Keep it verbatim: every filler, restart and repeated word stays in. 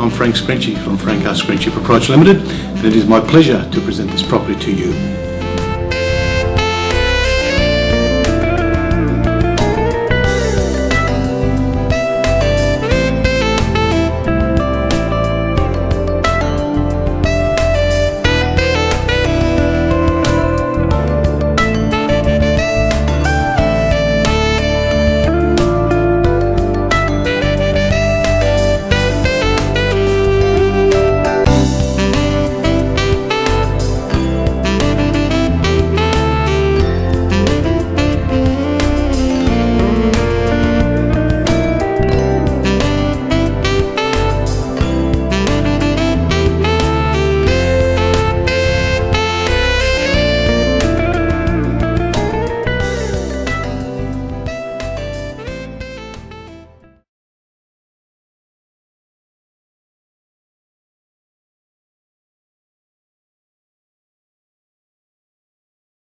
I'm Frank Screnchy from Frank R. Screnchy Proprietary Limited, and it is my pleasure to present this property to you.